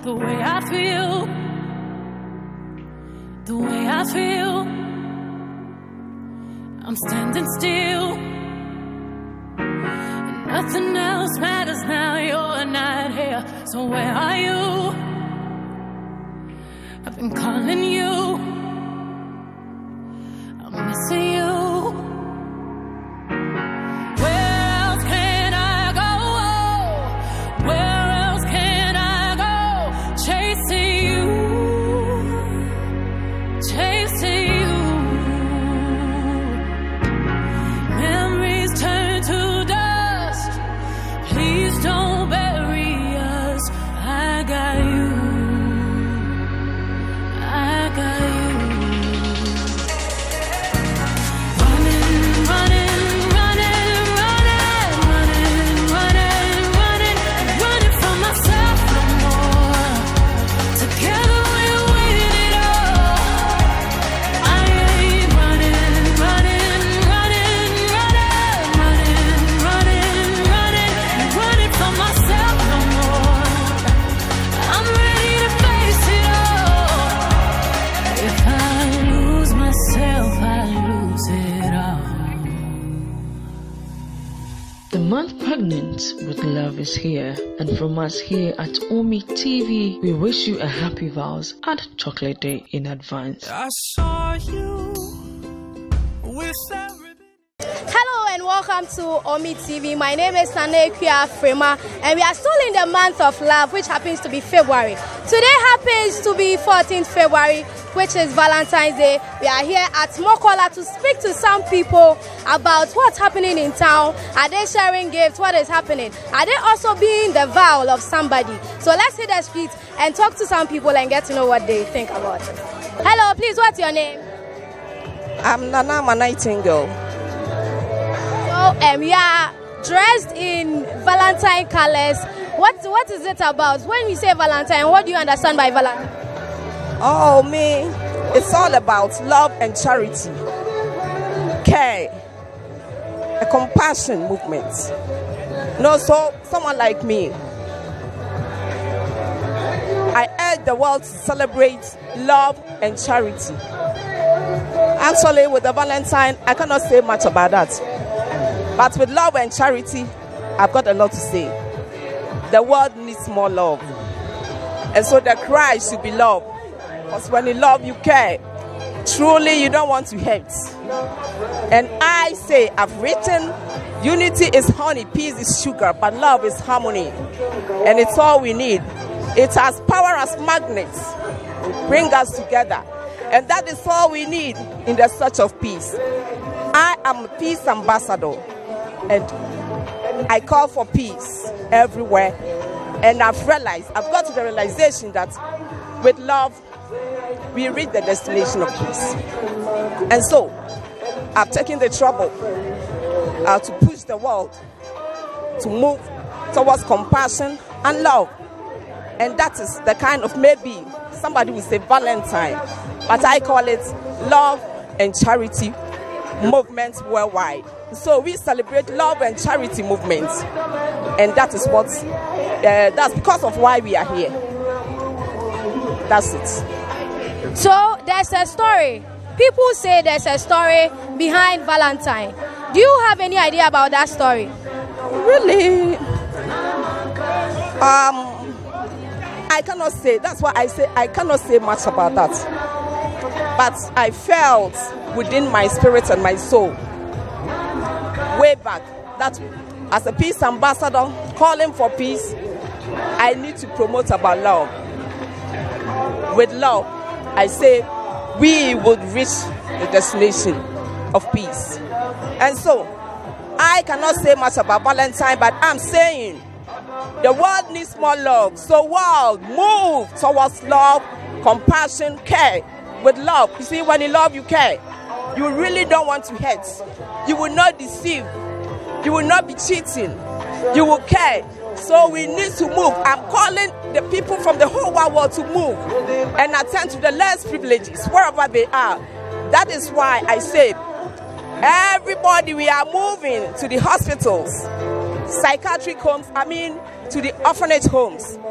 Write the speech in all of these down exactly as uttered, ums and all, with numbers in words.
the way I feel, the way I feel. I'm standing still, and nothing else matters now. You're not here, so where are you? I've been calling you, I'm missing you. Pregnant with Love is here, and from us here at Omi T V, we wish you a happy Vals and Chocolate Day in advance. I saw you with everything. Hello and welcome to Omi T V. My name is Nanekia Frema, and we are still in the month of love, which happens to be February. Today happens to be fourteenth February, which is Valentine's Day. We are here at Mokola to speak to some people about what's happening in town. Are they sharing gifts? What is happening? Are they also being the vow of somebody? So let's hit the streets and talk to some people and get to know what they think about it. Hello, please, what's your name? I'm Nana Nightingale. So um, we are dressed in Valentine colors. What, what is it about? When you say Valentine, what do you understand by Valentine? Oh, me, it's all about love and charity, care, a compassion movement. No, so someone like me, I urge the world to celebrate love and charity. Actually, with the Valentine, I cannot say much about that. But with love and charity, I've got a lot to say. The world needs more love. And so the cry should be love. Because when you love, you care. Truly, you don't want to hurt. And I say, I've written, unity is honey, peace is sugar, but love is harmony. And it's all we need. It has power as magnets, bring us together. And that is all we need in the search of peace. I am a peace ambassador, and I call for peace everywhere. And I've realized, I've got to the realization that with love, we reach the destination of peace. And so, I've taken the trouble uh, to push the world to move towards compassion and love. And that is the kind of, maybe somebody will say Valentine, but I call it love and charity movement worldwide. So we celebrate love and charity movements, and that is what, uh, that's because of why we are here. That's it. So there's a story. People say there's a story behind Valentine. Do you have any idea about that story? Really? Um, I cannot say. That's why I say I cannot say much about that. But I felt within my spirit and my soul, way back, that as a peace ambassador calling for peace, I need to promote about love. With love, I say we would reach the destination of peace. And so, I cannot say much about Valentine, but I'm saying the world needs more love. So world, move towards love, compassion, care. With love, you see, when you love, you care. You really don't want to hurt. You will not deceive. You will not be cheating. You will care. So we need to move. I'm calling the people from the whole wide world to move and attend to the less privileges, wherever they are. That is why I say, everybody, we are moving to the hospitals, psychiatric homes, I mean, to the orphanage homes,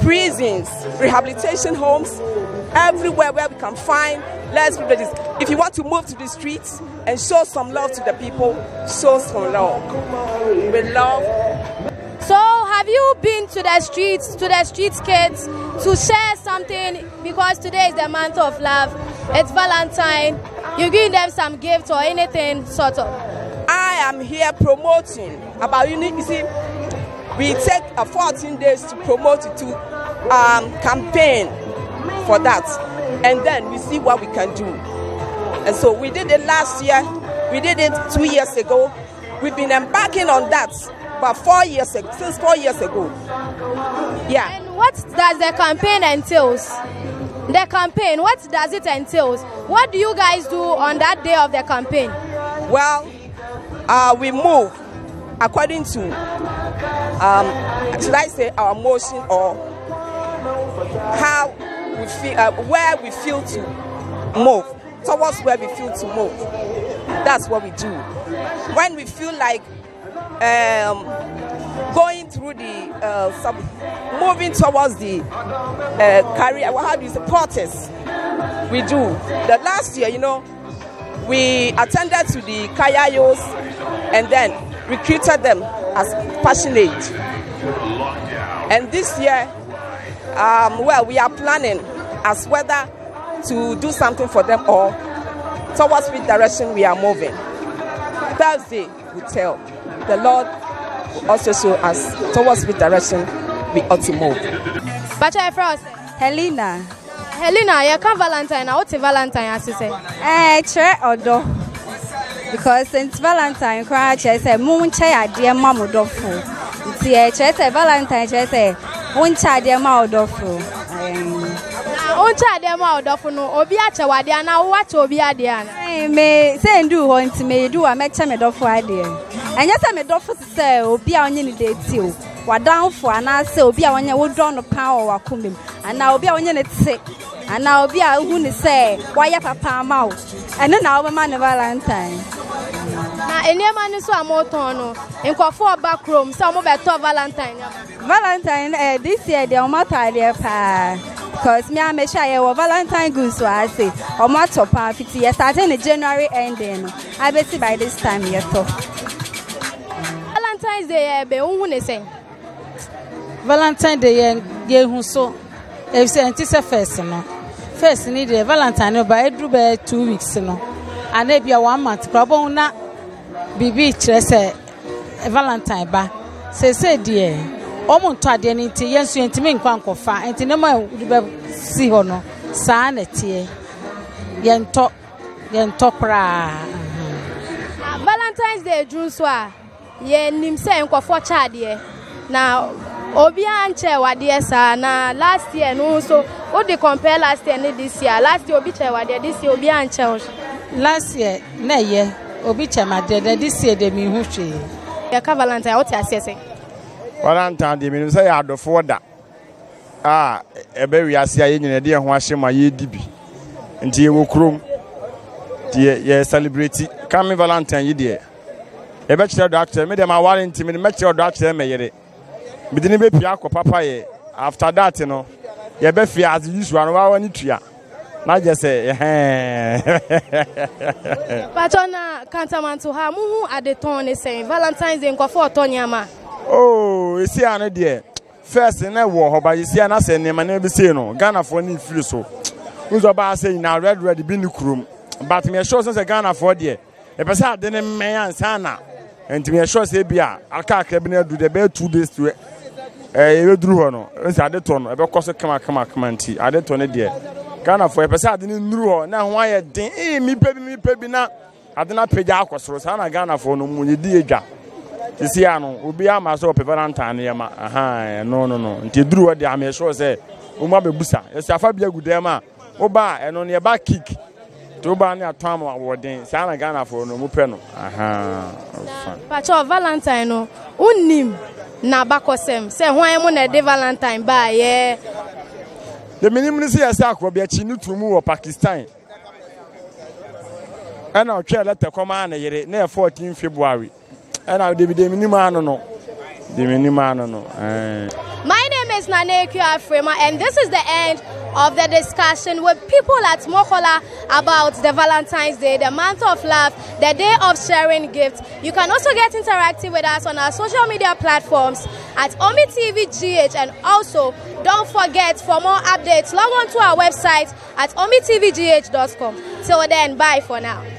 prisons, rehabilitation homes, everywhere where we can find less privileges. If you want to move to the streets and show some love to the people, show some love. With love. So have you been to the streets, to the streets kids, to share something, because today is the month of love, it's Valentine, you give them some gift or anything sort of? I am here promoting about unity. You see, we take a fourteen days to promote it, to um, campaign for that, and then we see what we can do. And so we did it last year, we did it two years ago, we've been embarking on that. But four years ago, since four years ago. Yeah. And what does the campaign entails? The campaign, what does it entails? What do you guys do on that day of the campaign? Well, uh, we move according to, um, should I say, our motion, or how we feel, uh, where we feel to move, towards where we feel to move. That's what we do. When we feel like Um, going through the uh, some, moving towards the uh, career, what have you say, protest, we do. The last year, you know, we attended to the Kayayos and then recruited them as passionate. And this year, um, well, we are planning as whether to do something for them or towards which direction we are moving. Thursday will tell. The Lord will also show us towards which direction we ought to move. But I frost. Helena. Helena, you can't Valentine. What's a Valentine, as you say? Eh, chair or do. Because since Valentine, cry, chair say, moon chair, dear mamma dofu. See, a chair say Valentine, chair say, one chair, dear mamma dofu. One chair, dear mamma dofu, no, Obiacha, Wadiana, what Obiadiana? I may say, do want to me do a match me dofu idea. And yes, I'm a dofu say, Obia on any day too. What down for, and I say, Obia on your wood down the power or coming. And now be on your sick. And now be a who say, why your papa mouth. And then our man of Valentine. Now, any man is so a motono. In for back room, some of better Valentine. Valentine, uh, this year, the Omata, dear pa. Because me, I'm a shy or Valentine goose, so I say, or Mato pa, fifty years, starting in January ending. I bet you by this time, you're tough. Valentine's Day, be who saying Valentine Day, ye who so. If say anti first, no. First, need a Valentine, but I drew by two weeks, no. And maybe a one month, probably not be beach, say Valentine ba. Say, say, dear. Omo to ade ni nti yensu ntimi nkwa nkofa enti ne ma be si ho no saa na tie yento yento kra. Valentine's Day June so a ye nim se nkofo cha ade na obi anche wade saa na last year no so o dey compare last year and this year. Last year obi che wade, this year obi anche. Last year na ye obi che ma de this year de mi hu hwe ye ka Valentine what you say? Valentine de me say adofo da ah ebe wi ase aye nyina de ho ahye ma ye dibi nti ye wokrom de ye celebrate come Valentine ye de e be kire do akere me de ma ware nti me me kire do akere me yere me de ne be pia akọ papa ye after that no ye be fia as usual no wa wani tua na je say eh Patona kantaman to ha mu adeton ne saying Valentine's Day nkofo otonyama. Oh, you see, an idea. First, in a war, but you see, and I say, name and never say no. Ghana for any feel so. Who's about saying now, red, ready, bin the room. But me a show since a Ghana for dear. A person didn't man sana. And to me a show say, Bia, I can't cabinet do the bed two days to it. Eh, drew no. It's at the tone. About course, come on, come on, come on, tea. I didn't turn it dear. Ghana for a person didn't know. Now, why a day, eh, me, baby, me, baby, now. I did not pay the aquas, so I Ghana for no money, dear. You see, I know, we are my soap Valentine. Aha, no, no, no. Until drew what they are, sure say, Umabe Busa. Yes, I fabia good dema. Oba, and on your back kick. To ban your time or wording, Sana Ghana for no mupeno. Aha. Pacho Valentine, no, unim na bakosem. Say, why am on a day Valentine by yeah. The minimum is a sack will be a chinu to move or Pakistan. And I'll try let the command near fourteenth February. And I'll be the minimum, no, the minimum, no. My name is Nane Frema, and this is the end of the discussion with people at Mokola about the Valentine's Day, the month of love, the day of sharing gifts. You can also get interactive with us on our social media platforms at Omi T V G H, and also don't forget, for more updates, log on to our website at omi t v g h dot com. Till then, bye for now.